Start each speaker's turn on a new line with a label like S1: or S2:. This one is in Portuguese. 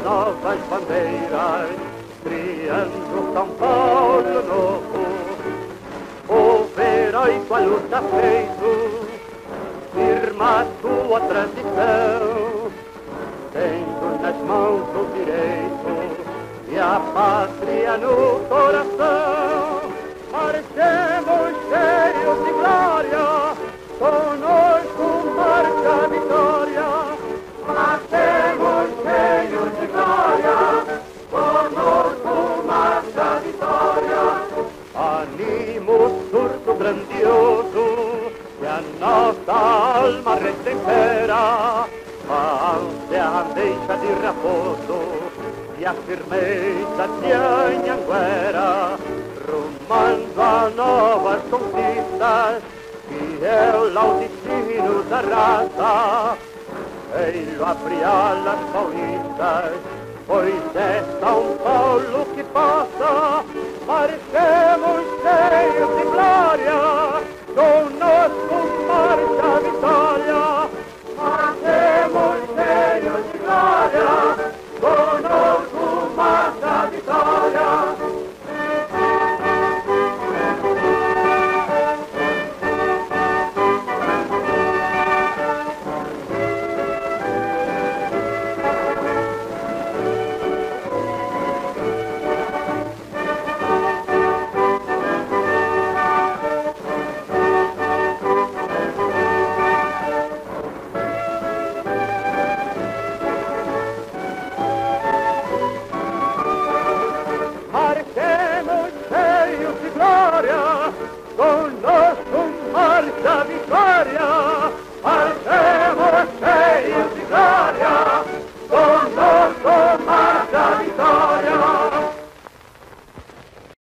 S1: novas bandeiras, criando São Paulo novo. O heróico a luta feito, firma a sua transição, tendo nas mãos o direito e a pátria no coração. Marchemos cheios de glória, conosco marcha a vitória. Marchemos cheios de glória, conosco marcha a vitória. Animo surto grandioso, que a nossa alma retempera, a ânsia deixa de raposo e a firmeza de Anhanguera, rumando a novas conquistas, que é o laudicínio da raça. Ei-lo abre alas paulistas, pois é São Paulo que passa. Marchemos cheios de glória, conosco marcha a vitória. Marchemos cheios de glória, conosco marcha a vitória. Conosco marcha a vitória.